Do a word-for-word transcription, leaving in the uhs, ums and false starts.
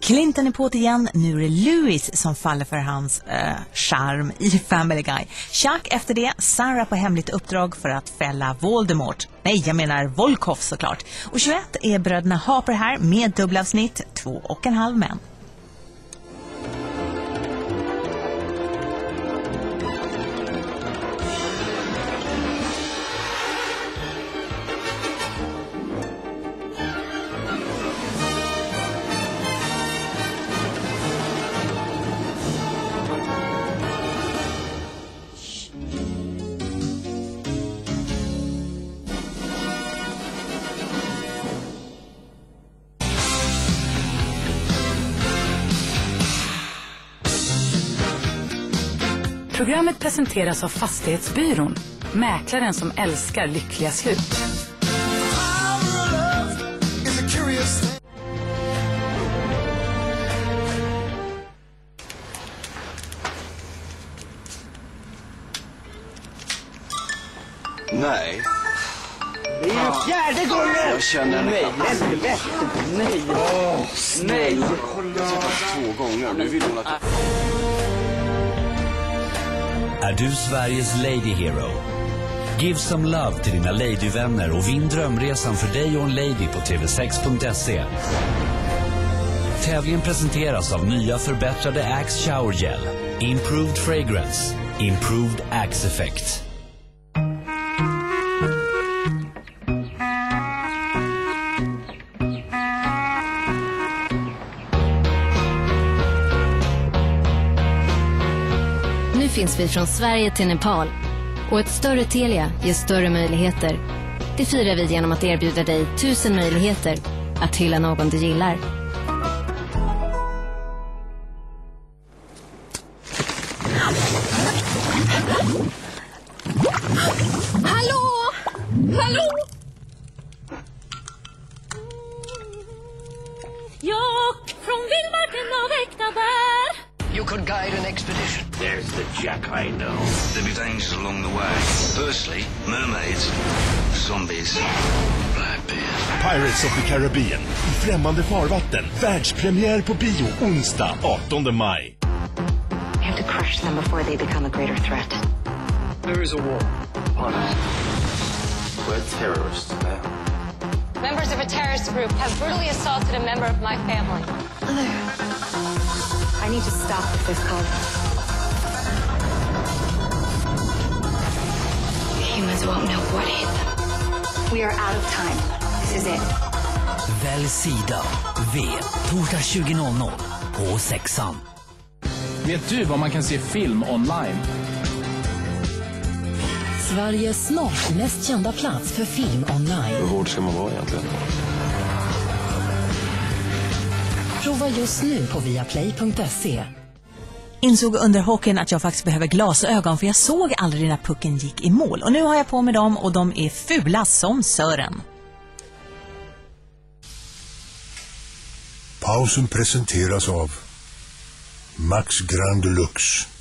Clinton är på det igen. Nu är det Louis som faller för hans äh, charm i Family Guy. Chuck efter det, Sarah på hemligt uppdrag för att fälla Voldemort. Nej, jag menar Volkov såklart. Och tjugoett är bröderna Harper här med dubbelavsnitt, två och en halv män. Programmet presenteras av Fastighetsbyrån, mäklaren som älskar lyckliga slut. Nej. Det är ju fjärde gången! Jag känner henne knappt. Nej, nej, Åh, nej. Jag har träffat två gånger. Nu vill hon att... Är du Sveriges Lady Hero? Give some love till dina ladyvänner och vinn drömresan för dig och en lady på T V sex punkt se. Tävlingen presenteras av nya förbättrade Axe Shower Gel. Improved Fragrance. Improved Axe Effect. Nu finns vi från Sverige till Nepal. Och ett större Telia ger större möjligheter. Det firar vi genom att erbjuda dig tusen möjligheter att hylla någon du gillar. Hallå! Hallå! Jag från vildmarken av äkta bär. You could guide an expedition. There's the Jack I know. There'll be dangers along the way. Firstly, mermaids, zombies, Blackbeard. Pirates of the Caribbean i främmande farvatten. Världspremiär på bio onsdag artonde maj. We have to crush them before they become a greater threat. There is a war upon us. We're terrorists now. Members of a terrorist group have brutally assaulted a member of my family. Mother, I need to stop this call. Humans won't know what hit them. We are out of time. This is it. Välj sida. V. Torsdag tjugo noll noll på sexan. Vet du vad man kan se film online? Sveriges snart mest kända plats för film online. Hur hård ska man vara egentligen? Prova just nu på viaplay punkt se. Insåg under hockeyn att jag faktiskt behöver glasögon, för jag såg aldrig när pucken gick i mål. Och nu har jag på med dem och de är fula som Sören. Pausen presenteras av Max Grand Deluxe.